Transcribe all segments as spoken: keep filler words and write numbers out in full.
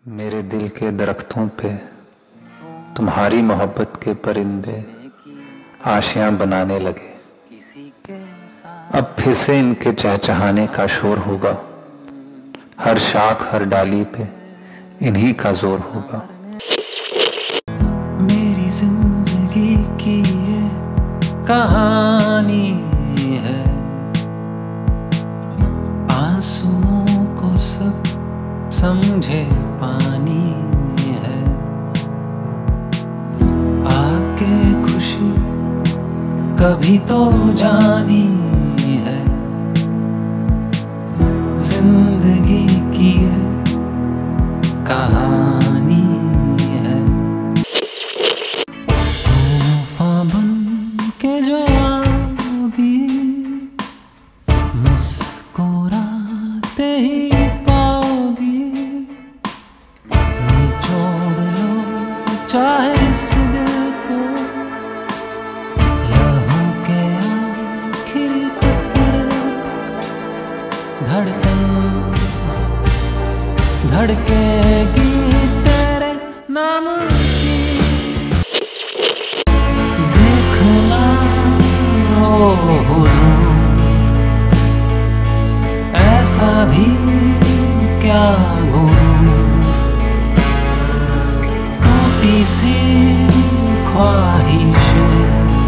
मेरे दिल के दरख्तों पे तुम्हारी मोहब्बत के परिंदे आशियां बनाने लगे। अब फिर से इनके चहचहाने का शोर होगा। हर शाख हर डाली पे इन्हीं का जोर होगा। मेरी जिंदगी की ये कहानी है, आंसुओं को सब समझे पानी है। आके खुशी कभी तो जानी है, जिंदगी की ये कहानी है। तूफान बन के जो आओगी, मुस्कुराते ही पाओगी। निचोड़ लो चाहे इस दिल को, लहू के आखिरी कतरे तक धड़कन धड़केगी तेरे नाम की। देखना ओ हुजूर, ऐसा भी क्या गुरूर, टूटी सी ख्वाहिशें,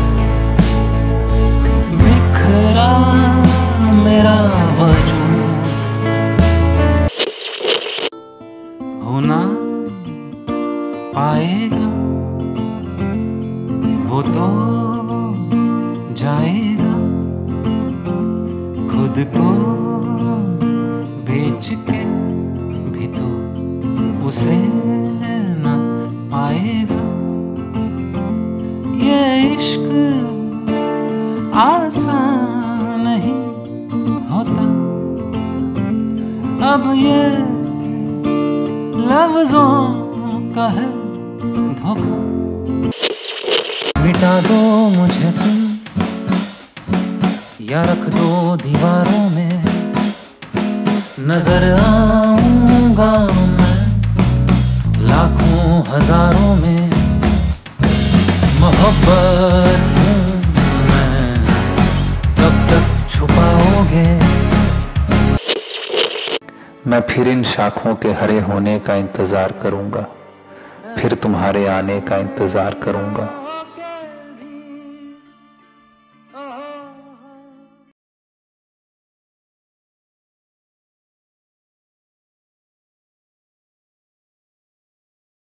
बिखरा मेरा वजूद। होना पाएगा वो तो जाएगा, खुद को बेच के भी तो उसे ना पाएगा। ये इश्क आसान नहीं होता, अब ये लफ्जों का है धोखा। मिटा दो मुझे तुम या रख दो दीवारों में, नजर आऊंगा मैं लाखों हजारों में। मोहब्बत हूँ मैं, कब तक छुपाओगे? मैं फिर इन शाखों के हरे होने का इंतजार करूंगा, फिर तुम्हारे आने का इंतजार करूंगा।